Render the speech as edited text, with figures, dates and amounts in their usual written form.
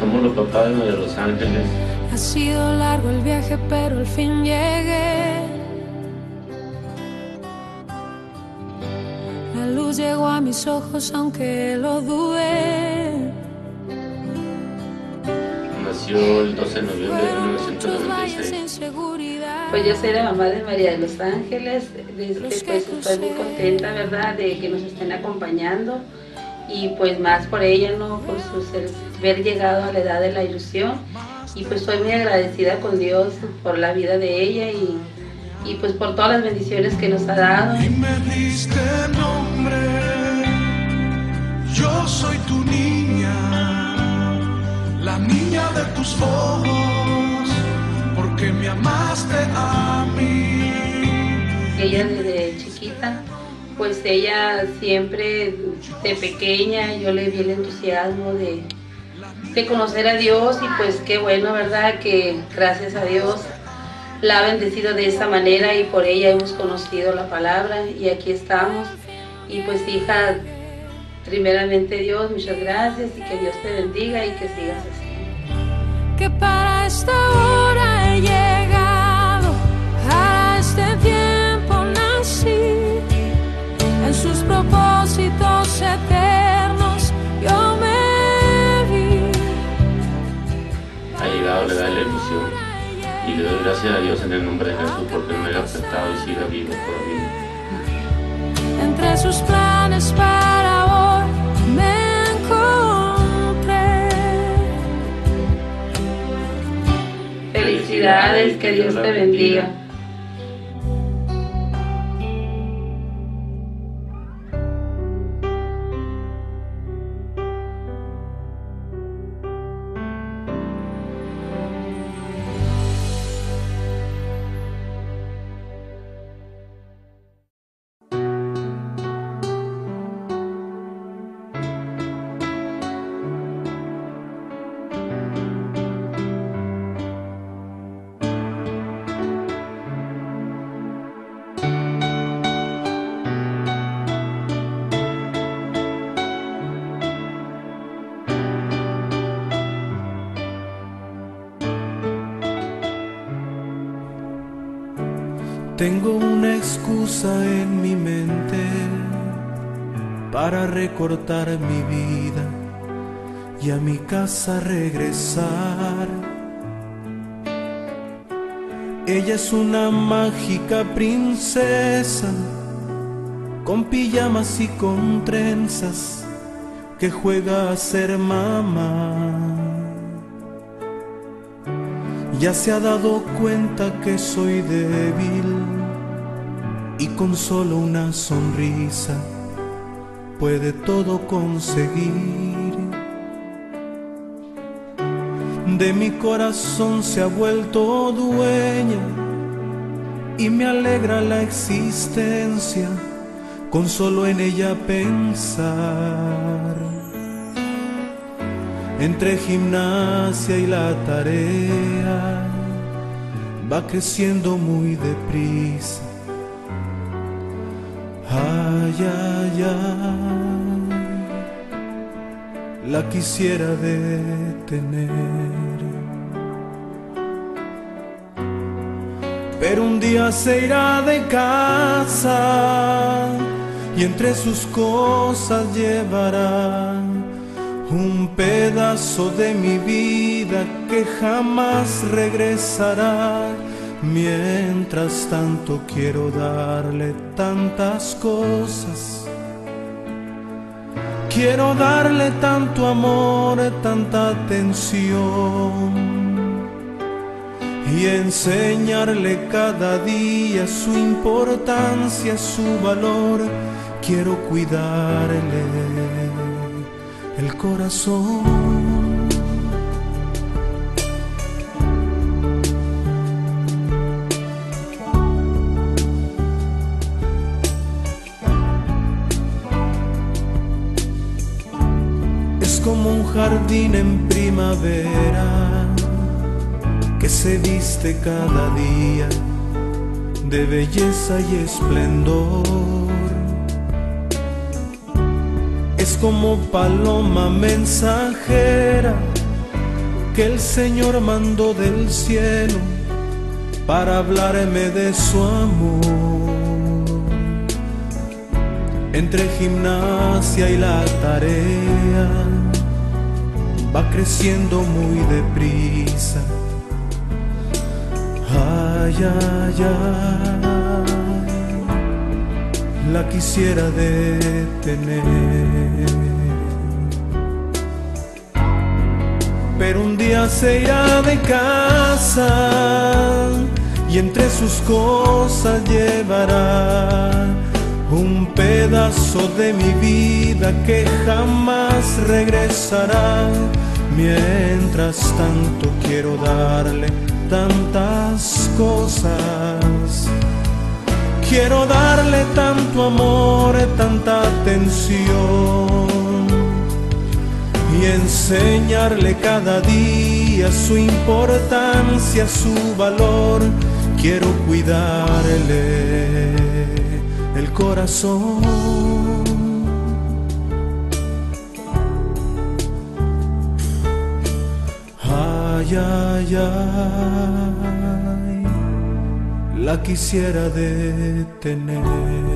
somos los papás de Los Ángeles. Ha sido largo el viaje, pero al fin llegué. La luz llegó a mis ojos, aunque lo dudé. Nació el 12 de noviembre de 1996. Pues yo soy la mamá de María de Los Ángeles. Pues estoy muy contenta, ¿verdad?, de que nos estén acompañando. Y pues más por ella, ¿no?, por haber llegado a la edad de la ilusión. Y pues estoy muy agradecida con Dios por la vida de ella y pues por todas las bendiciones que nos ha dado. Y me diste nombre, yo soy tu niña, la niña de tus ojos, porque me amaste a mí. Ella desde chiquita, pues ella siempre de pequeña, yo le vi el entusiasmo de conocer a Dios y pues qué bueno, ¿verdad?, que gracias a Dios la ha bendecido de esa manera y por ella hemos conocido la palabra y aquí estamos. Y pues hija, primeramente Dios, muchas gracias y que Dios te bendiga y que sigas así. Que para esta hora he llegado, para este tiempo nací, en sus propósitos eternos yo me vi. Ha llegado la edad de la ilusión y le doy gracias a Dios en el nombre de Jesús porque no me haya afectado y siga vivo todavía. Entre sus planes para hoy me encontré. Felicidades, que Dios te bendiga. Tengo una excusa en mi mente para recortar mi vida y a mi casa regresar. Ella es una mágica princesa con pijamas y con trenzas que juega a ser mamá. Ya se ha dado cuenta que soy débil y con solo una sonrisa puede todo conseguir. De mi corazón se ha vuelto dueña y me alegra la existencia con solo en ella pensar. Entre gimnasia y la tarea va creciendo muy deprisa. Ay, ay, ay, la quisiera detener. Pero un día se irá de casa y entre sus cosas llevará un pedazo de mi vida que jamás regresará. Mientras tanto quiero darle tantas cosas, quiero darle tanto amor, tanta atención y enseñarle cada día su importancia, su valor. Quiero cuidarle el corazón. Es como un jardín en primavera que se viste cada día de belleza y esplendor. Es como paloma mensajera que el Señor mandó del cielo para hablarme de su amor. Entre gimnasia y la tarea va creciendo muy deprisa. Ay, ay, ay, la quisiera detener. Pero un día se irá de casa y entre sus cosas llevará un pedazo de mi vida que jamás regresará. Mientras tanto quiero darle tantas cosas, quiero darle tanto amor, tanta atención, y enseñarle cada día su importancia, su valor. Quiero cuidarle el corazón. Ay, ay, ay, la quisiera detener.